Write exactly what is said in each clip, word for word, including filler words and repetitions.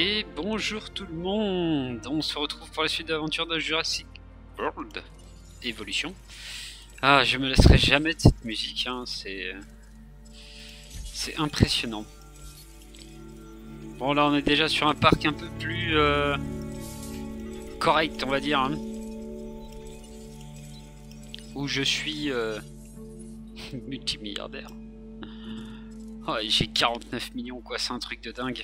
Et bonjour tout le monde, on se retrouve pour la suite de l'aventure de Jurassic World Evolution. Ah, je me laisserai jamais de cette musique, hein, c'est... C'est impressionnant. Bon, là on est déjà sur un parc un peu plus... Euh, correct, on va dire. Hein, où je suis... Euh, multimilliardaire. Oh, j'ai quarante-neuf millions, quoi, c'est un truc de dingue.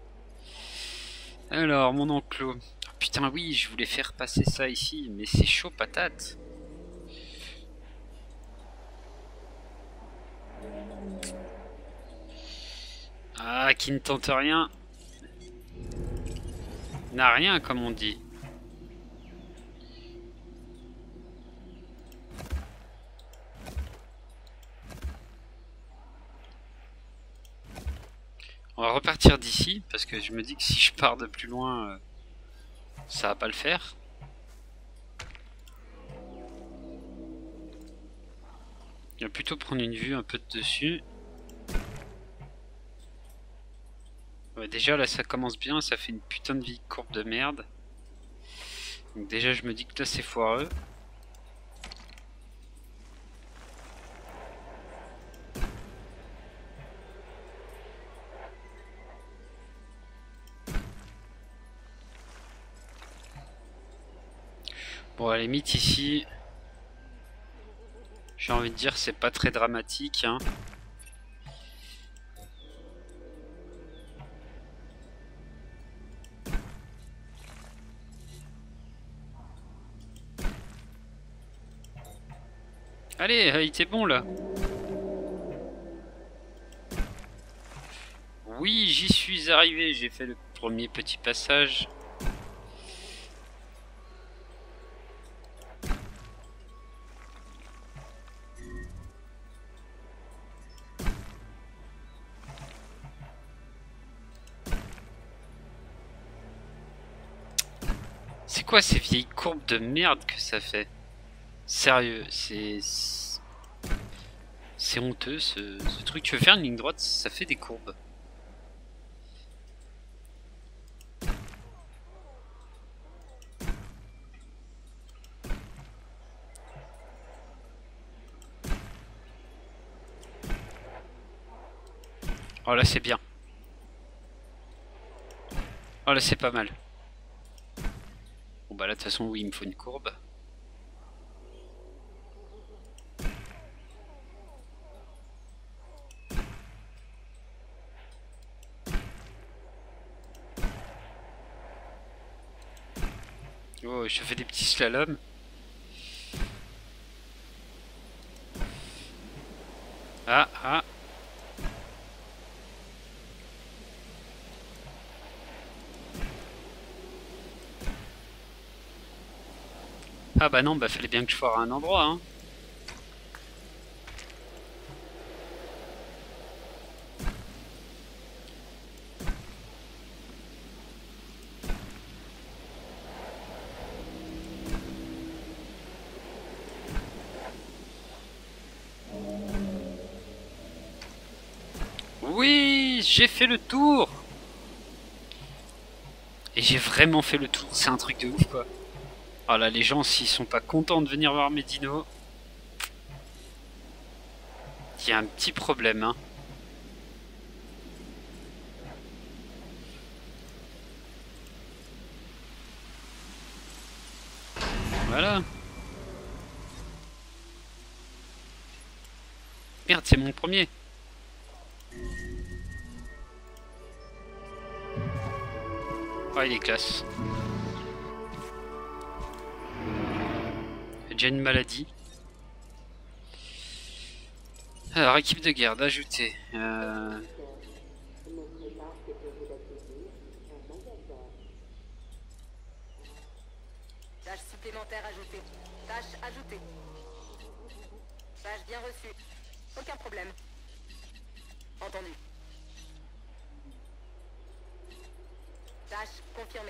Alors, mon enclos. Oh, putain, oui, je voulais faire passer ça ici, mais c'est chaud patate. Ah, qui ne tente rien n'a rien, comme on dit. On va repartir d'ici, parce que je me dis que si je pars de plus loin, euh, ça va pas le faire. Il va plutôt prendre une vue un peu de dessus. Ouais, déjà là ça commence bien, ça fait une putain de vie courbe de merde. Donc déjà je me dis que là c'est foireux. Bon, à la limite ici, j'ai envie de dire c'est pas très dramatique, hein. Allez, il était bon là. Oui, j'y suis arrivé, j'ai fait le premier petit passage. C'est quoi ces vieilles courbes de merde que ça fait? Sérieux, c'est... C'est honteux ce, ce truc. Tu veux faire une ligne droite, ça fait des courbes. Oh là c'est bien. Oh là c'est pas mal. Bon bah là de toute façon oui il me faut une courbe. Oh je fais des petits slaloms. Ah ah. Ah bah non bah fallait bien que je foire à un endroit hein. Oui, j'ai fait le tour. Et j'ai vraiment fait le tour, c'est un truc de ouf quoi. Oh là les gens s'ils sont pas contents de venir voir mes dinos, il y a un petit problème hein. Voilà. Merde c'est mon premier. Oh il est classe. J'ai déjà une maladie. Alors équipe de garde ajoutée. Euh... Tâche supplémentaire ajoutée. Tâche ajoutée. Tâche bien reçue. Aucun problème. Entendu. Tâche confirmée.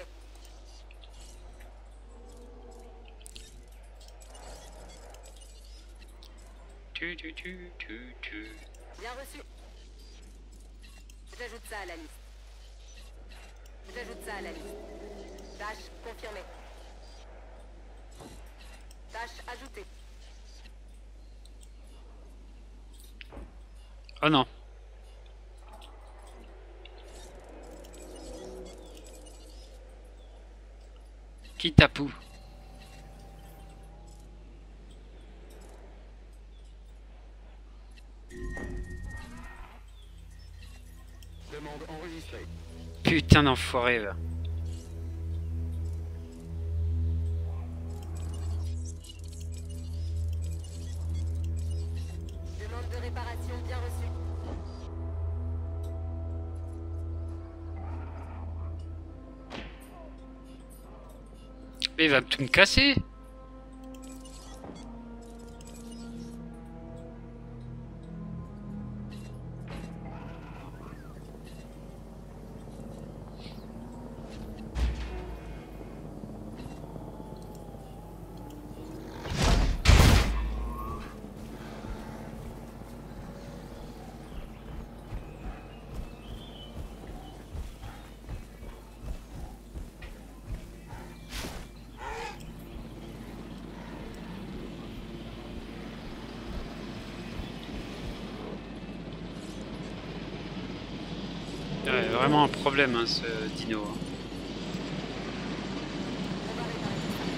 Tu, tu, tu, tu, tu. Bien reçu. J'ajoute ça à la liste. J'ajoute ça à la liste. Tâche confirmée. Tâche ajoutée. Oh non. Qui tapou? Demande enregistrée. Putain d'enfoiré là. Demande de réparation bien reçue. Mais il va tout me casser. Ouais, vraiment un problème hein, ce dino. On va réparer tout ça.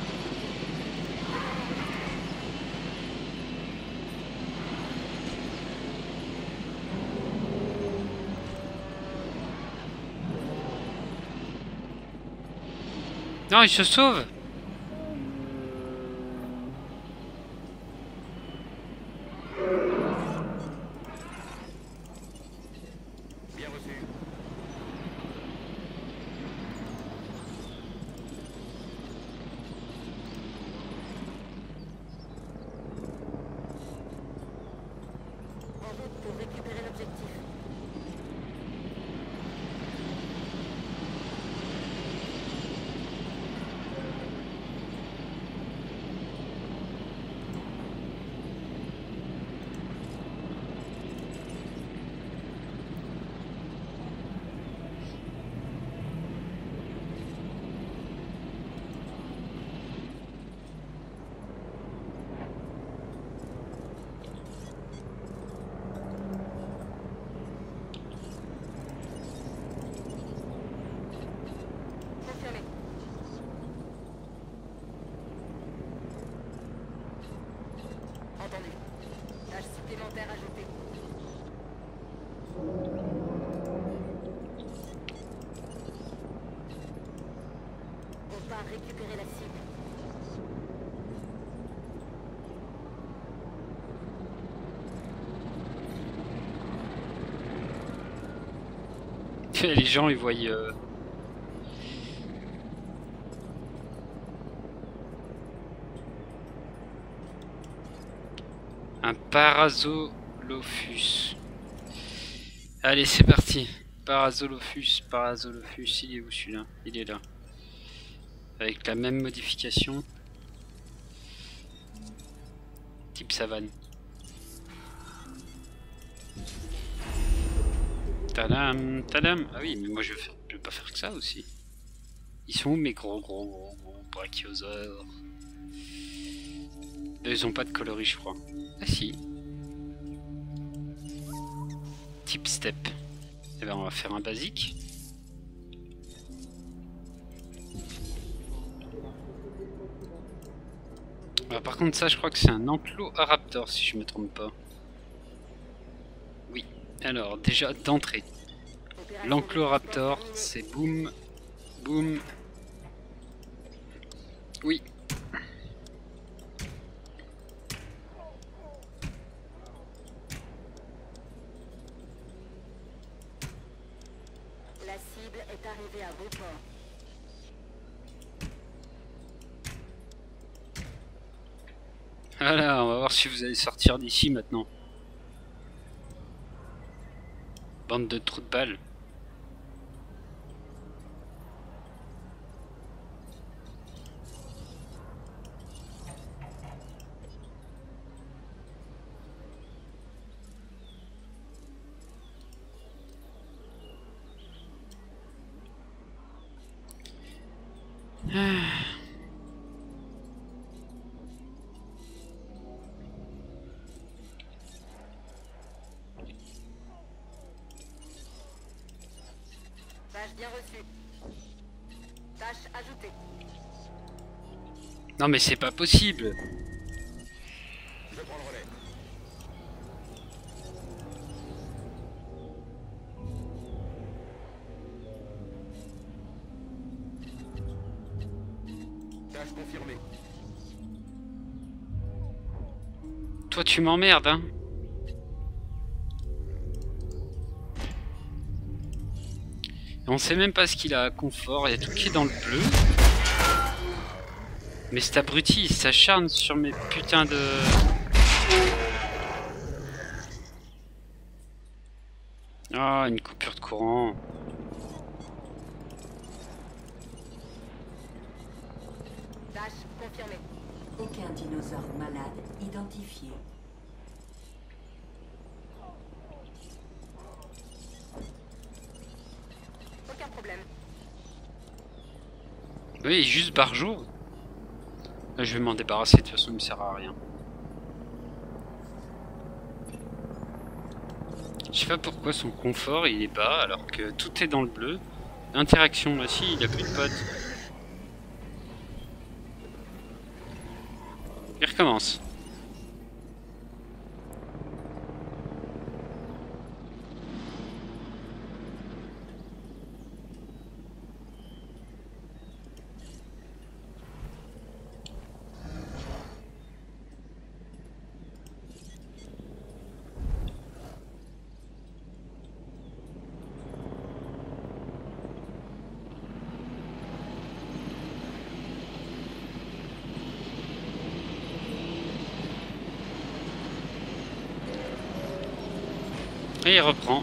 Non, il se sauve. Bien reçu. En route pour récupérer l'objectif. Confirmé. Entendu. Tâche supplémentaire ajoutée. On part récupérer la cible. Les gens ils voient euh, un Parazolophus. Allez c'est parti. Parazolophus, Parazolophus, il est où celui-là? Il est là. Avec la même modification. Type savane. Tadam, tadam. Ah oui, mais moi je vais, faire, je vais pas faire que ça aussi. Ils sont où mes gros gros gros gros brachiosaures? Ils ont pas de coloris je crois. Ah si. Type step. Et ben on va faire un basique. Ah, par contre ça je crois que c'est un Ankyloraptor si je me trompe pas. Oui. Alors déjà d'entrée. L'Ankyloraptor c'est boum, boum. Oui. La cible est arrivée à bon port. Voilà, on va voir si vous allez sortir d'ici maintenant. Bande de trous de balles. Tâche bien reçue. Tâche ajoutée. Non mais c'est pas possible. Je prends le relais. Tâche confirmée. Toi tu m'emmerdes hein. On sait même pas ce qu'il a à confort, il y a tout qui est dans le bleu. Mais cet abruti il s'acharne sur mes putains de... Ah, une coupure de courant. Tâche confirmée. Aucun dinosaure malade identifié. Aucun problème. Oui, juste par jour. Là, je vais m'en débarrasser, de toute façon il me sert à rien. Je sais pas pourquoi son confort il est bas alors que tout est dans le bleu. Interaction, là si, il a plus de potes. Il recommence. Et il reprend.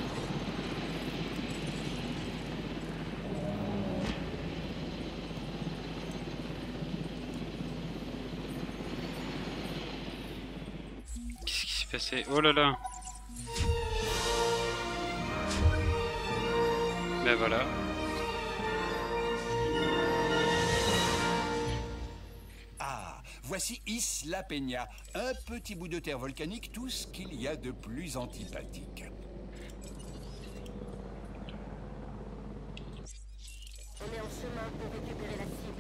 Qu'est-ce qui s'est passé? Oh là là. Ben voilà. Ah, voici Isla Peña, un petit bout de terre volcanique, tout ce qu'il y a de plus antipathique. On est en chemin pour récupérer la cible.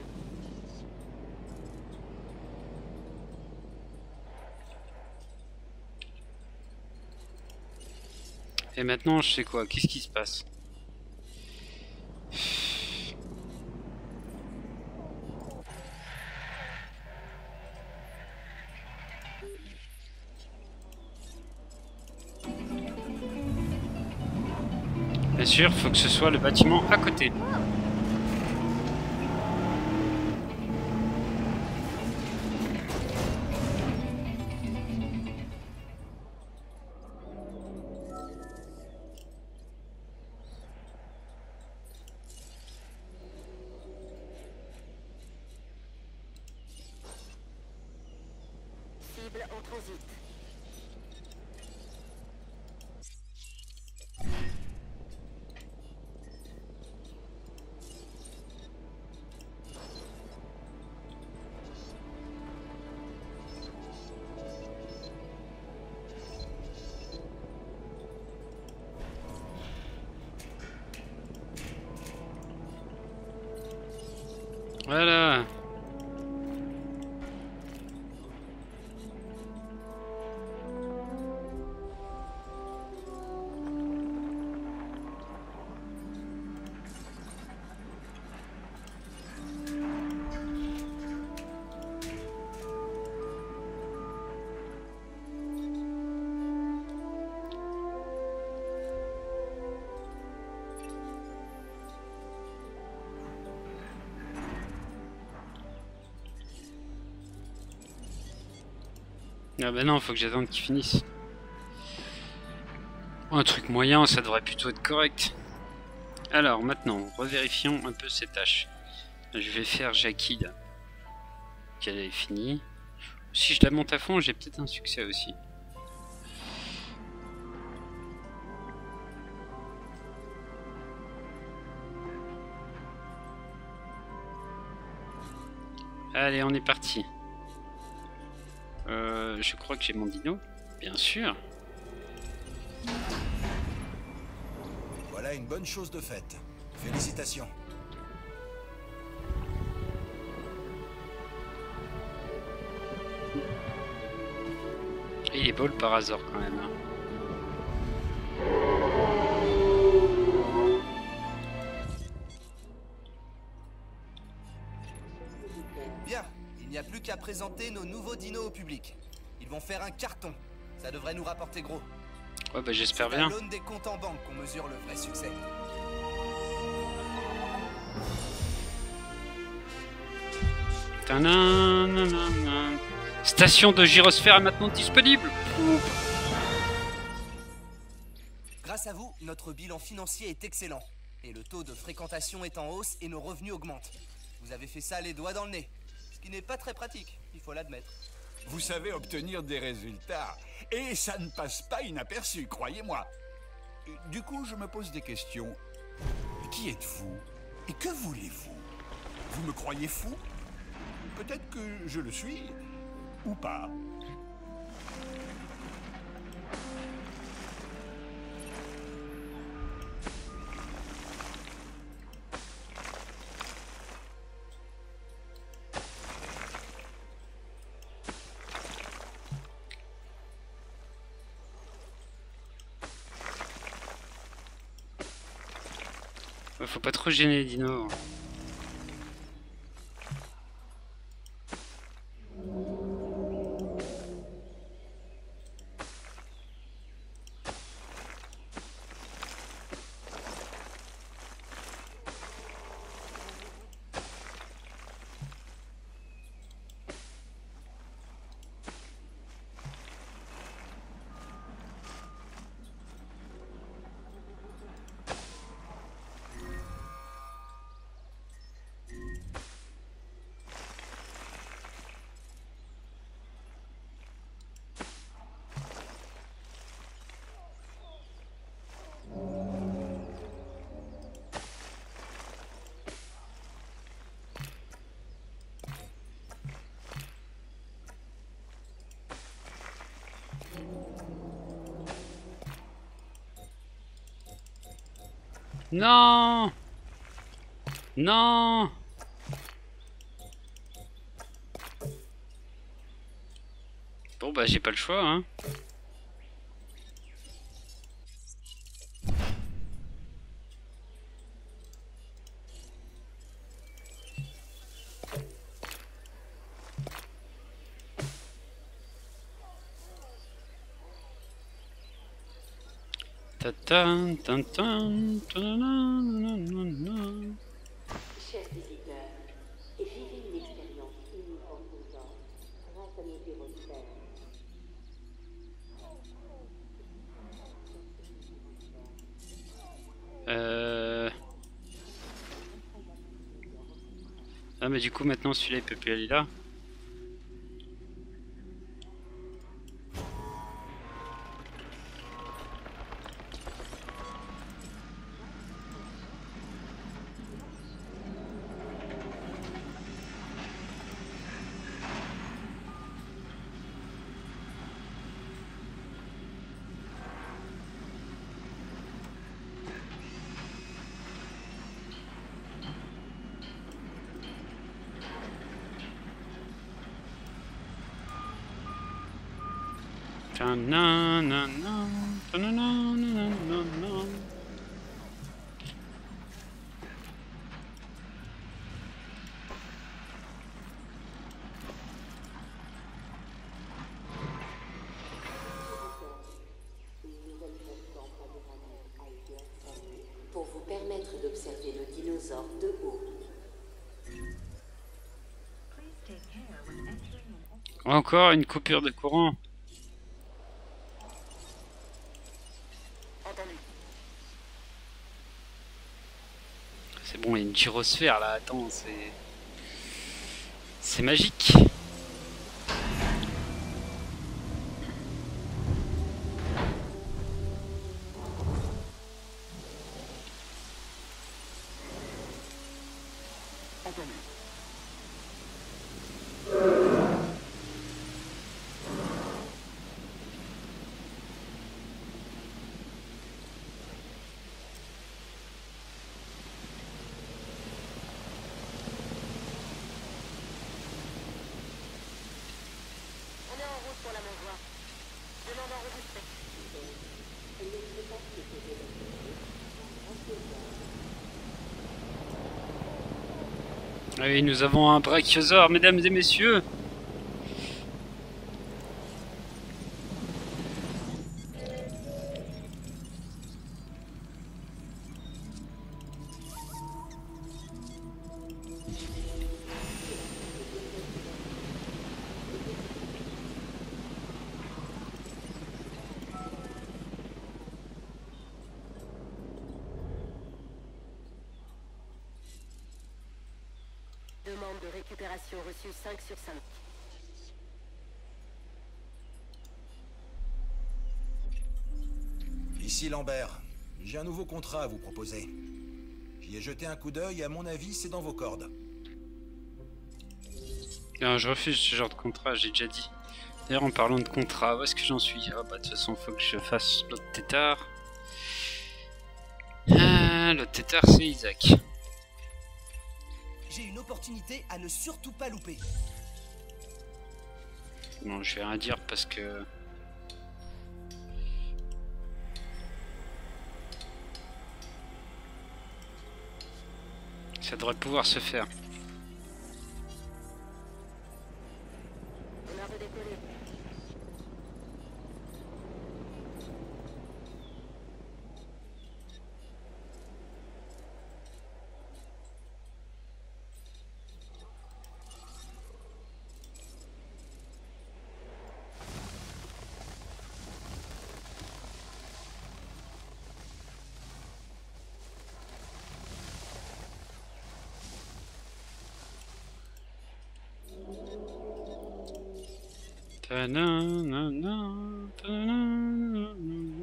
Et maintenant je sais quoi? Qu'est-ce qui se passe? Bien sûr, faut que ce soit le bâtiment à côté. Cible en transit. Voilà. Ah bah non, faut que j'attende qu'il finisse. Un truc moyen, ça devrait plutôt être correct. Alors maintenant, revérifions un peu ces tâches. Je vais faire Jackie là. Qu'elle est finie. Si je la monte à fond, j'ai peut-être un succès aussi. Allez, on est parti. Euh, je crois que j'ai mon dino, bien sûr. Voilà une bonne chose de faite. Félicitations. Il est beau le Parazor quand même. Hein. Bien, il n'y a plus qu'à présenter nos nouveaux dinos au public. Ils vont faire un carton. Ça devrait nous rapporter gros. Ouais bah j'espère C'est à bien. l'aune des comptes en banque qu'on mesure le vrai succès. Tananana. Station de gyrosphère est maintenant disponible. Grâce à vous, notre bilan financier est excellent. Et le taux de fréquentation est en hausse et nos revenus augmentent. Vous avez fait ça les doigts dans le nez. Ce qui n'est pas très pratique, il faut l'admettre. Vous savez obtenir des résultats. Et ça ne passe pas inaperçu, croyez-moi. Du coup, je me pose des questions. Qui êtes-vous? Et que voulez-vous? Vous me croyez fou? Peut-être que je le suis. Ou pas. Ouais, faut pas trop gêner les dinos. Non! Non! Bon bah j'ai pas le choix hein. Ta-tan, tan-tan, ta-na-na-na-na-na. Chers visiteurs, vivez une expérience unique en tout genre, grâce à nos gyrosphères. Euh... Ah mais du coup maintenant celui-là il peut plus aller là. Ta-na-na-na, ta-na-na-na-na-na. Pour vous permettre d'observer le dinosaure de haut. Encore une coupure de courant. Entendu. C'est bon, il y a une gyrosphère là, attends, c'est... C'est magique. Entendu. pour la m'envoi. Demande enregistrée. Ah oui, nous avons un brachiosaure, mesdames et messieurs. Demande de récupération reçue cinq sur cinq. Ici Lambert. J'ai un nouveau contrat à vous proposer. J'y ai jeté un coup d'œil et à mon avis, c'est dans vos cordes. Non, je refuse ce genre de contrat, j'ai déjà dit. D'ailleurs, en parlant de contrat, où est-ce que j'en suis? Ah bah de toute façon, faut que je fasse l'autre tétard. Ah, l'autre tétard, c'est Isaac. J'ai une opportunité à ne surtout pas louper. Bon, je vais rien dire parce que... ça devrait pouvoir se faire. On a redécollé. Ta-na-na-na, ta-na-na-na.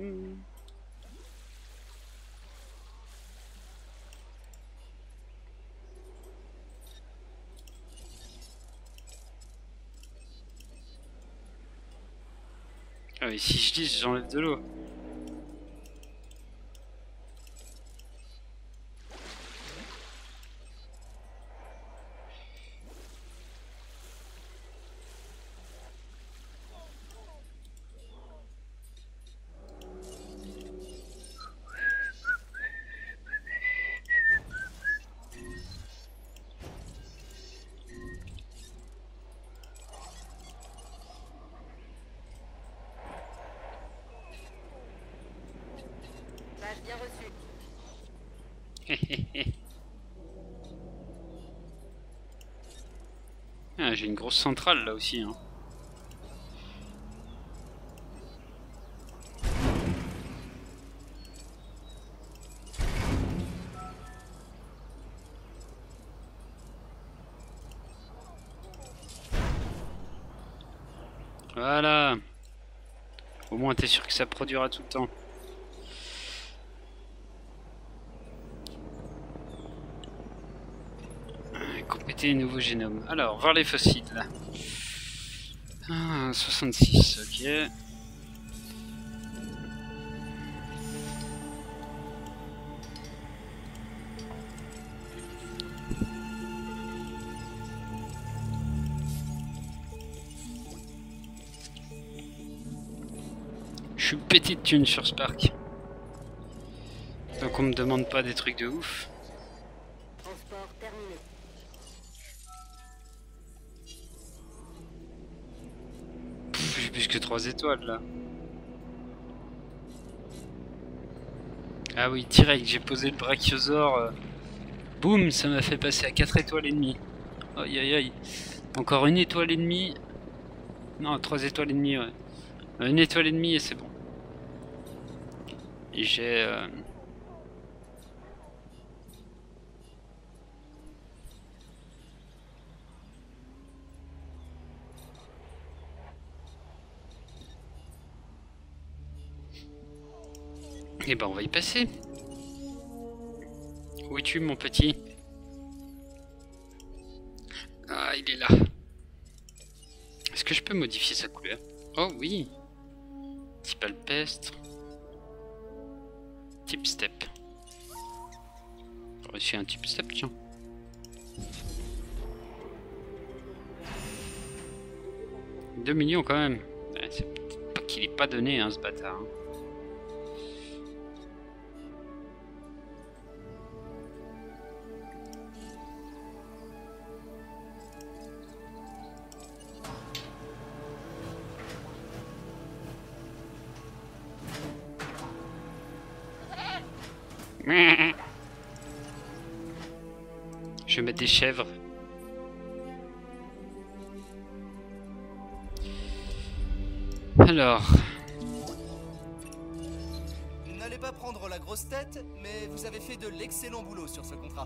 Ah oui, si je dis, j'enlève de l'eau. Badge bien reçu. Ah, j'ai une grosse centrale là aussi. Hein. Voilà. Au moins t'es sûr que ça produira tout le temps. Compléter les nouveaux génomes. Alors, voir les fossiles. Ah, soixante-six, ok. Je suis pété de thunes sur Spark. Donc on me demande pas des trucs de ouf. Transport terminé. Pff, j'ai plus que trois étoiles là. Ah oui, direct, j'ai posé le brachiosaure. Euh... Boum, ça m'a fait passer à quatre étoiles et demie. Aïe aïe aïe. Encore une étoile et demie. Non, trois étoiles et demie, ouais. Une étoile et demie et c'est bon. Et j'ai... Euh... Et ben on va y passer. Où es-tu mon petit? Ah, il est là. Est-ce que je peux modifier sa couleur? Oh oui. Type alpestre. Type step. J'aurais reçu un type step, tiens. deux millions quand même. C'est peut-être pas qu'il est pas donné, hein, ce bâtard. Hein. Je vais mettre des chèvres. Alors. N'allez pas prendre la grosse tête, mais vous avez fait de l'excellent boulot sur ce contrat.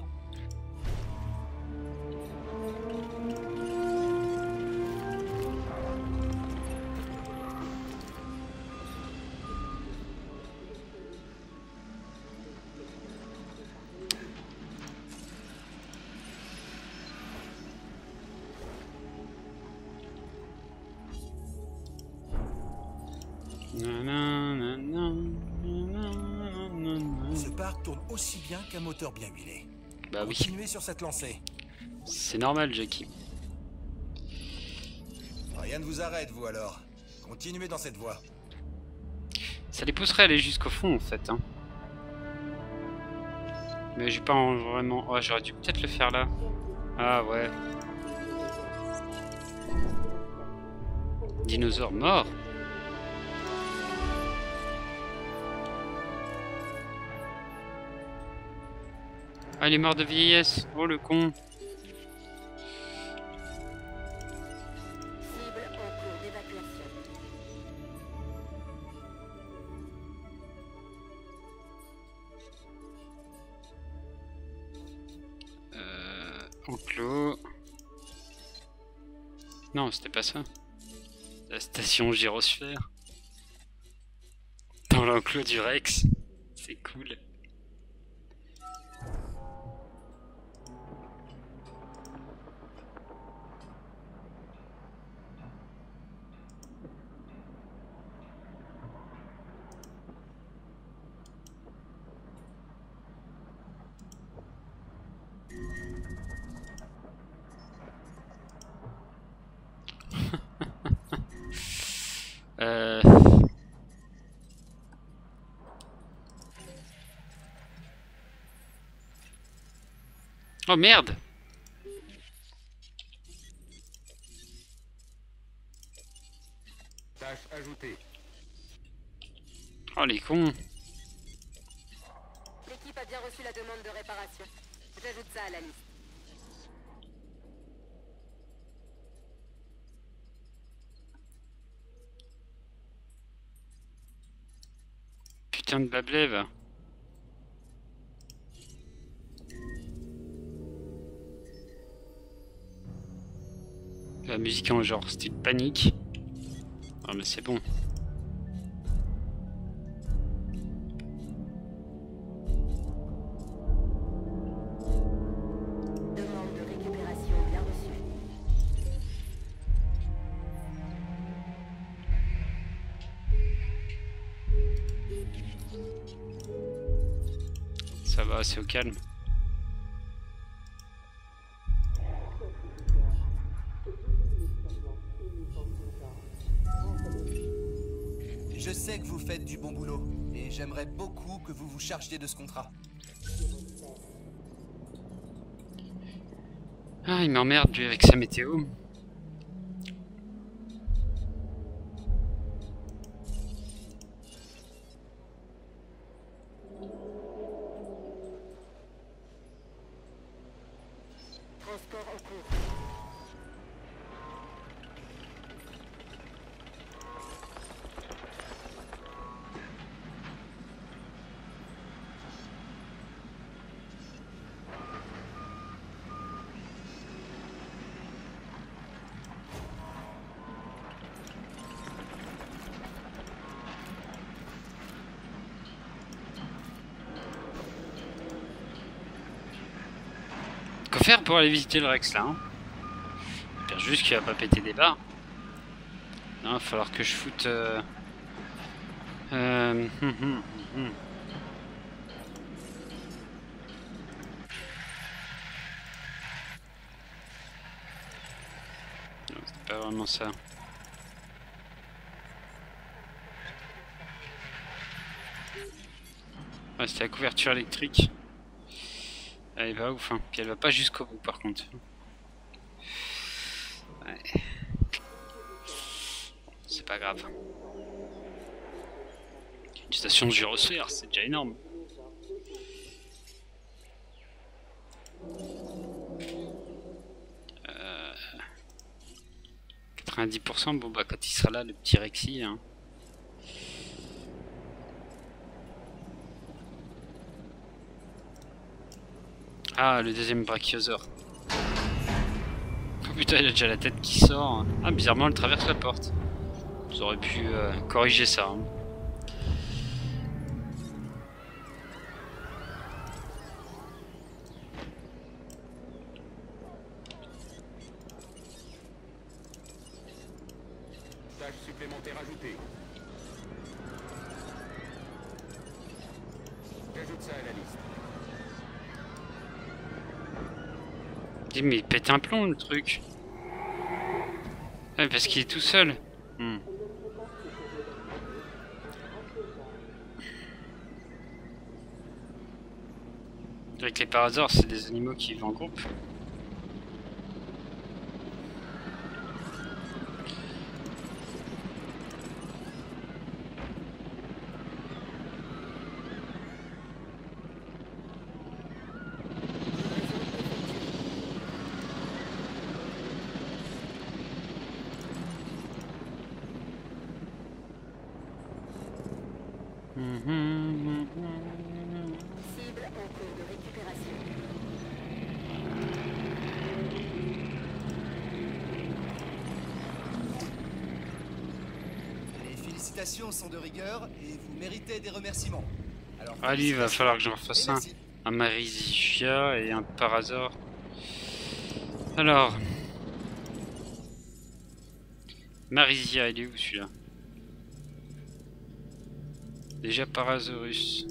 Ce parc tourne aussi bien qu'un moteur bien huilé. Bah oui. Continuez sur cette lancée. C'est normal, Jackie. Rien ne vous arrête, vous alors. Continuez dans cette voie. Ça les pousserait à aller jusqu'au fond, en fait. Hein. Mais j'ai pas vraiment... Oh, j'aurais dû peut-être le faire là. Ah ouais. Dinosaure mort. Ah, il est mort de vieillesse. Oh, le con. Cible en cours d'évacuation. Euh... Enclos. Non, c'était pas ça. La station gyrosphère. Dans l'enclos du Rex. C'est cool. euh... Oh merde! Tâche ajoutée. Oh les cons! L'équipe a bien reçu la demande de réparation. J'ajoute ça à la liste. Putain de Bablev! La musique en genre style panique. Ah mais c'est bon. Demande de récupération bien reçue. Ça va, c'est au calme. Je sais que vous faites du bon boulot, et j'aimerais beaucoup que vous vous chargiez de ce contrat. Ah, il m'emmerde lui avec sa météo. Transport en cours. Quoi faire pour aller visiter le Rex là hein? J'espère juste qu'il va pas péter des barres. Non, il va falloir que je foute... Euh... Euh... hum, hum, hum. Non, c'est pas vraiment ça. Ouais, c'était la couverture électrique. Elle va ouf, hein. Puis elle va pas jusqu'au bout par contre. Ouais. C'est pas grave. Une station de gyrosphère, c'est déjà énorme. Euh... quatre-vingt-dix pour cent, bon bah quand il sera là, le petit Rexy. Hein. Ah, le deuxième brachiosaure. Oh putain, il a déjà la tête qui sort. Ah, bizarrement, elle traverse la porte. Vous auriez pu euh, corriger ça. Hein. Tâche supplémentaire ajoutée. J'ajoute ça à la liste. Mais il pète un plomb le truc. Ouais, parce qu'il est tout seul. Hmm. Avec les parasaures, c'est des animaux qui vivent en groupe. Cible en cours de récupération. Les félicitations sont de rigueur et vous méritez des remerciements. Alors, Ah, lui, il va félicitations falloir que j'en fasse et un. merci. Un Marisia et un Parasaure. Alors. Marisia, il est où celui-là? Déjà Parasaurus.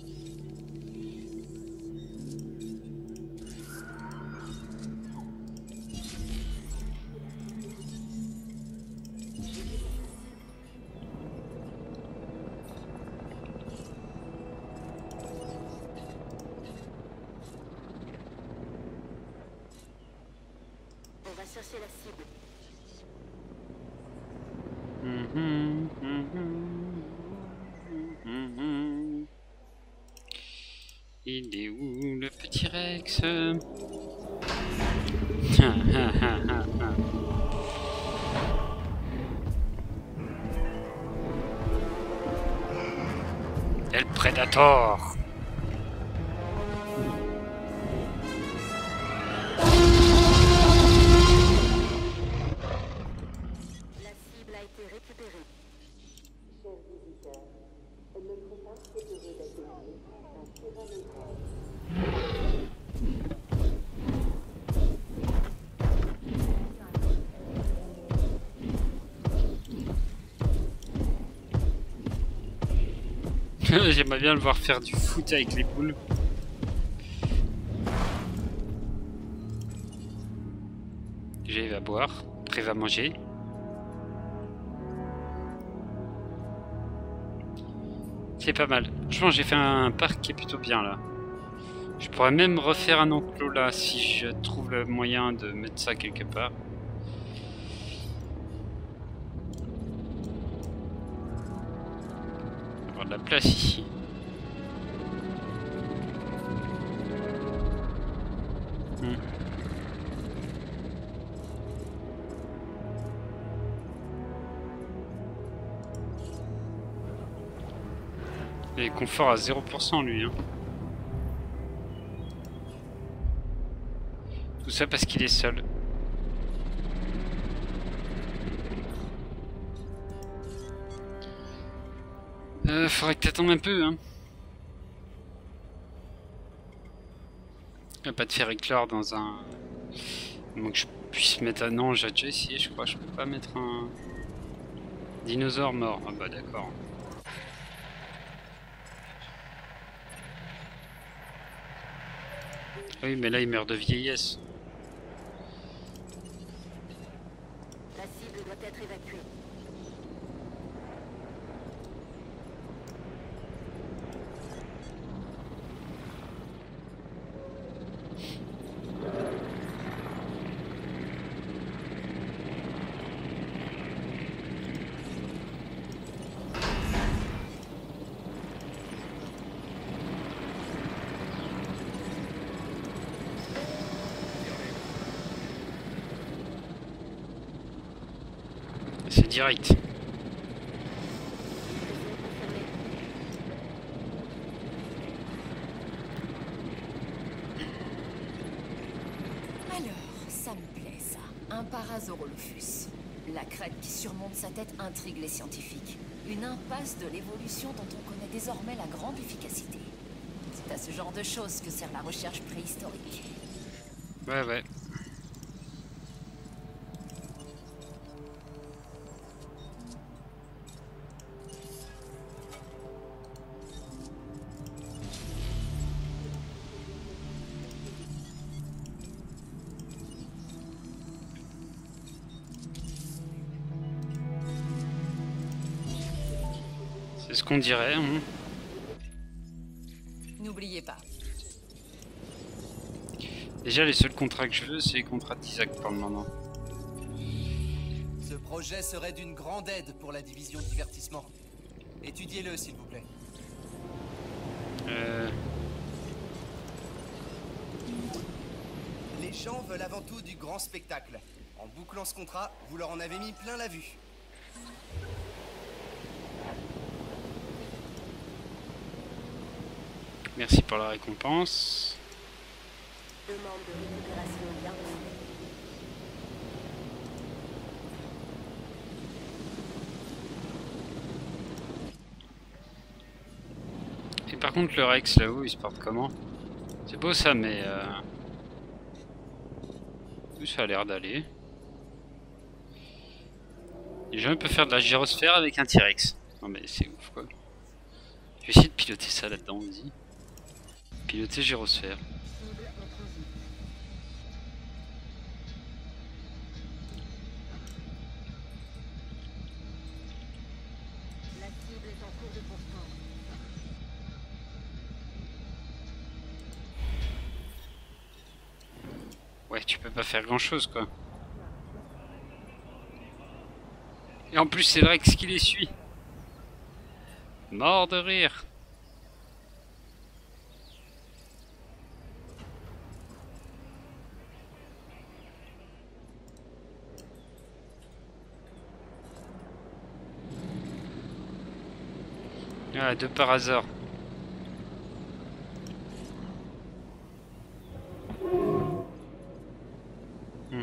On va chercher la cible. Mhm, mhm, mhm. Il est où le petit Rex? Ha, ha, ha, ha, ha. El Predator. La cible a été récupérée. Chers visiteurs, notre parc est heureux d'accueillir un tyrannosaure. J'aimerais bien le voir faire du foot avec les poules. Déjà il va boire, après il va manger. C'est pas mal. Franchement j'ai fait un parc qui est plutôt bien là. Je pourrais même refaire un enclos là si je trouve le moyen de mettre ça quelque part. On va avoir de la place ici. Hmm. Il est confort à zéro pour cent lui. Hein. Tout ça parce qu'il est seul. Euh, faudrait que t'attendes un peu, hein. Pas de faire éclore dans un... Donc je puisse mettre un... Non, j'ai déjà essayé, je crois. Je peux pas mettre un... Dinosaure mort. Ah bah d'accord. Oui, mais là il meurt de vieillesse. La cible doit être évacuée. direct. Alors, ça me plaît ça. Un Parasaurolophus. La crête qui surmonte sa tête intrigue les scientifiques. Une impasse de l'évolution dont on connaît désormais la grande efficacité. C'est à ce genre de choses que sert la recherche préhistorique. Ouais, ouais. C'est ce qu'on dirait. Hein. N'oubliez pas. Déjà, les seuls contrats que je veux, c'est les contrats d'Isaac pour le moment. Ce projet serait d'une grande aide pour la division divertissement. Étudiez-le, s'il vous plaît. Euh... Les gens veulent avant tout du grand spectacle. En bouclant ce contrat, vous leur en avez mis plein la vue. Merci pour la récompense. Demande de récupération bien reçue. Et par contre, le Rex là-haut, il se porte comment? C'est beau ça, mais... Euh... ça a l'air d'aller. Les gens peuvent faire de la gyrosphère avec un T-Rex. Non mais c'est ouf quoi. Je vais essayer de piloter ça là-dedans, vas-y. Piloter gyrosphère. La cible est en cours de poursuite. Ouais, tu peux pas faire grand-chose quoi. Et en plus c'est le Rex qui les suit. Mort de rire. Ah, deux par hasard. Hmm.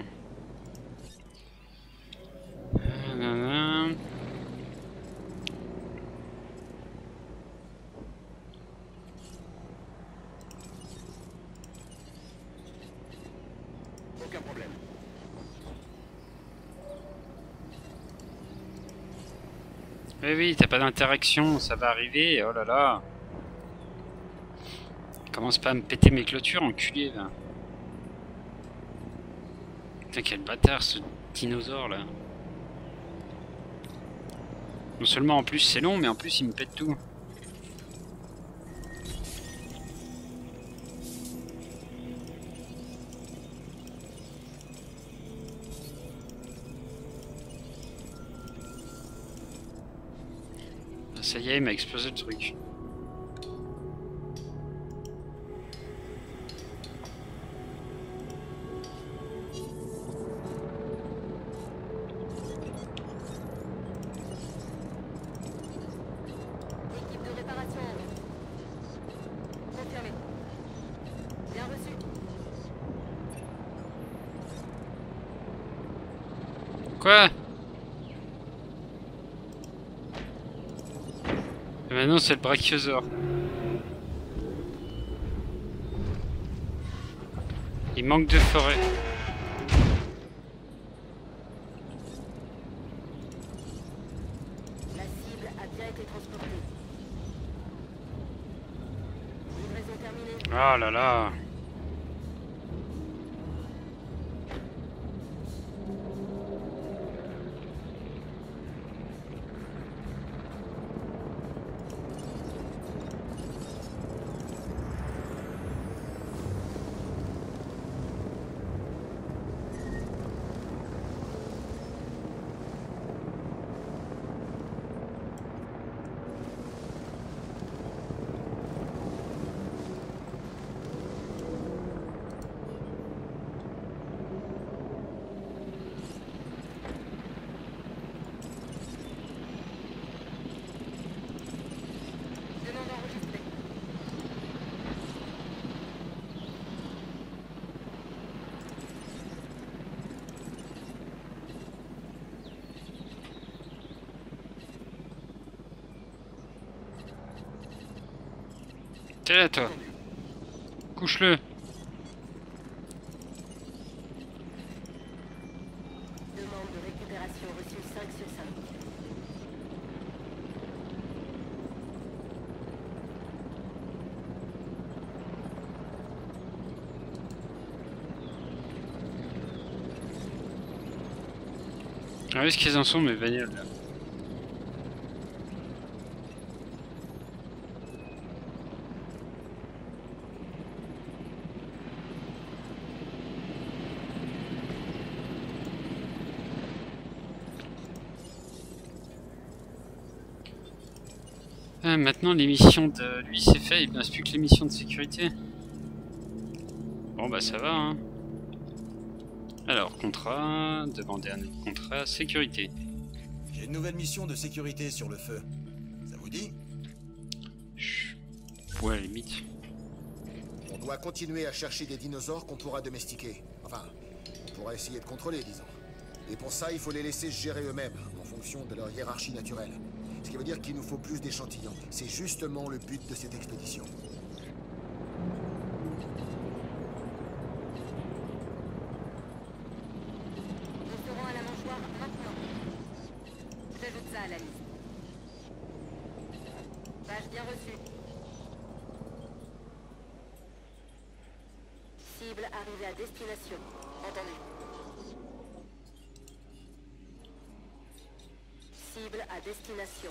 Ah, nan, nan. Aucun problème. Oui, oui, t'as pas d'interaction, ça va arriver, oh là là. Commence pas à me péter mes clôtures, enculé là. Putain, quel bâtard ce dinosaure là. Non seulement en plus c'est long, mais en plus il me pète tout. Ça y est, il m'a explosé le truc. Équipe de réparation. Confirmé. Bien reçu. Quoi? Et maintenant c'est le brachiosaure. Il manque de forêt. La cible a bien été transportée. Livraison terminée. Ah là là. T'es là, toi. Couche-le. Demande de récupération reçue cinq sur cinq. Ah, où est-ce qu'ils en sont, mes bagnoles là? Ah, maintenant l'émission de lui c'est fait, il ne reste plus que l'émission de sécurité. Bon bah ça va hein. Alors contrat, demander un nouveau contrat, sécurité. J'ai une nouvelle mission de sécurité sur le feu. Ça vous dit? Chut. Ouais, à la limite. On doit continuer à chercher des dinosaures qu'on pourra domestiquer. Enfin, on pourra essayer de contrôler, disons. Et pour ça, il faut les laisser se gérer eux-mêmes, en fonction de leur hiérarchie naturelle. Ce qui veut dire qu'il nous faut plus d'échantillons. C'est justement le but de cette expédition. Nous serons à la mangeoire maintenant. J'ajoute ça à la liste. Page bien reçue. Cible arrivée à destination. Entendu. Cible à destination.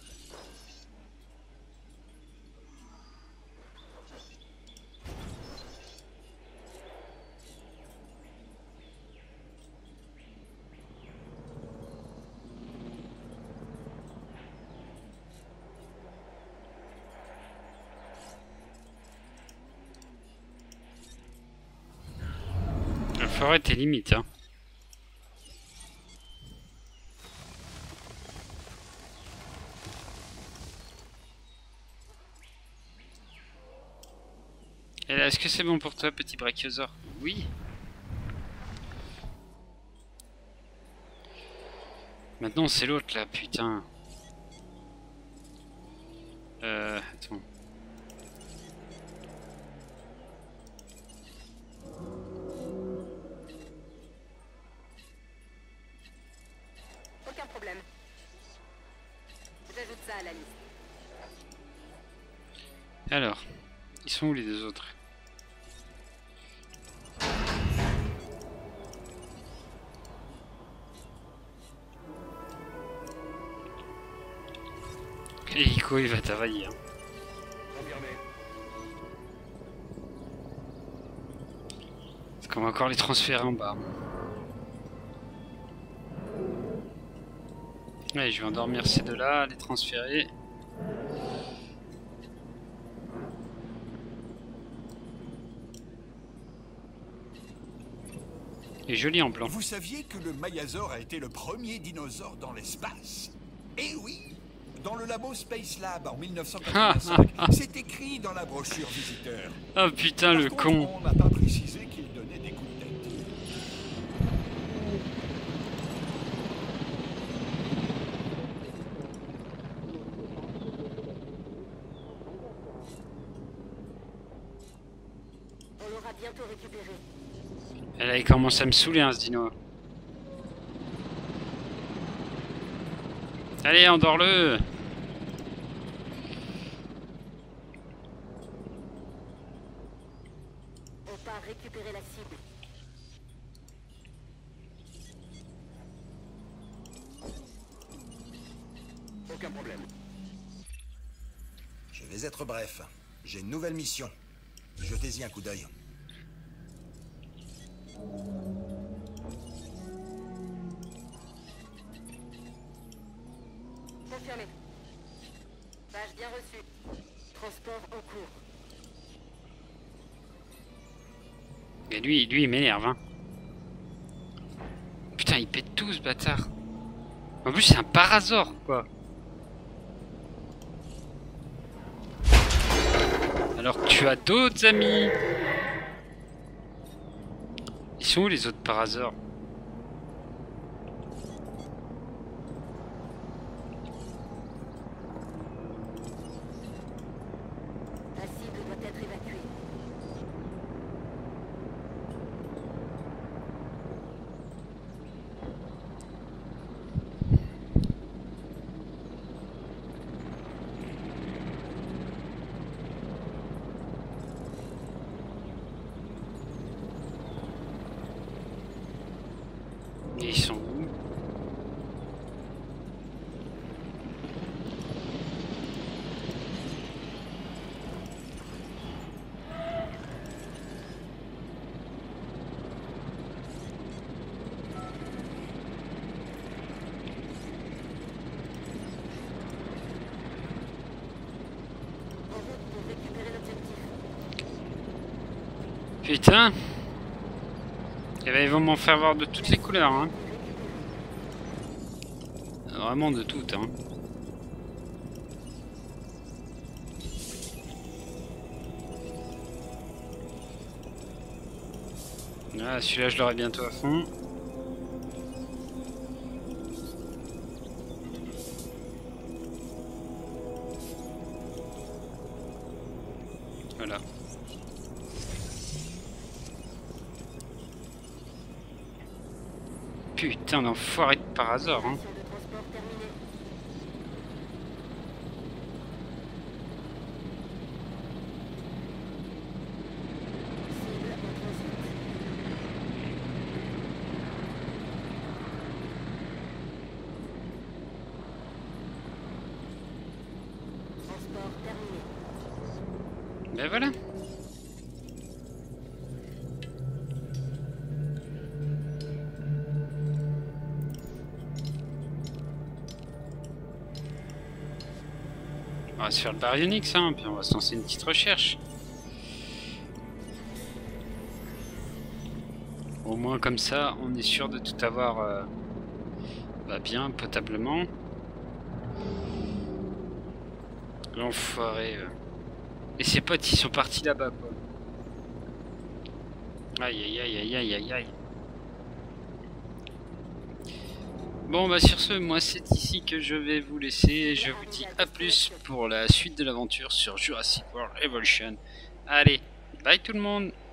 La forêt tes limites hein. Et là, est-ce que c'est bon pour toi, petit brachiosaure? Oui. Maintenant, c'est l'autre là, putain. Euh, attends. Aucun problème. J'ajoute ça à la liste. Alors, ils sont où les deux autres? Et Ico, il va travailler. Hein. Confirmé. Parce qu'on va encore les transférer en bas. Ouais, je vais endormir ces deux-là, les transférer. Et joli en blanc. Vous saviez que le Mayasaur a été le premier dinosaure dans l'espace? Eh oui! Dans le labo Space Lab en mille neuf cent quatre-vingt-cinq, c'est écrit dans la brochure visiteur. Oh putain, Par le contre, con! on n'a pas précisé qu'il donnait des coups de tête. On l'aura bientôt récupéré. Et là, il commence à me saouler, hein, ce dino. Allez, endors-le! On part récupérer la cible. Aucun problème. Je vais être bref. J'ai une nouvelle mission. Jetez-y un coup d'œil. Confirmé. Page bien reçue. Transport en cours. Et lui, lui, il m'énerve, hein. Putain, il pète tout, ce bâtard. En plus, c'est un parasaure, quoi. Alors que tu as d'autres amis. Ils sont où, les autres parasaures? La cible Putain. Et ben ils vont m'en faire voir de toutes les couleurs, hein. Vraiment de toutes, hein. Ah, celui-là je l'aurai bientôt à fond. Voilà. Putain d'enfoiré de par hasard, hein. Mission de transport terminée. Cible en transit. Transport terminé. Ben voilà. On va se faire le baryonyx, hein, puis on va se lancer une petite recherche. Au moins comme ça, on est sûr de tout avoir euh, bah bien, potablement. L'enfoiré. Euh. Et ses potes, ils sont partis là-bas, quoi. Aïe, aïe, aïe, aïe, aïe, aïe, aïe. Bon, bah sur ce, moi c'est ici que je vais vous laisser. Je vous dis à plus pour la suite de l'aventure sur Jurassic World Evolution. Allez, bye tout le monde!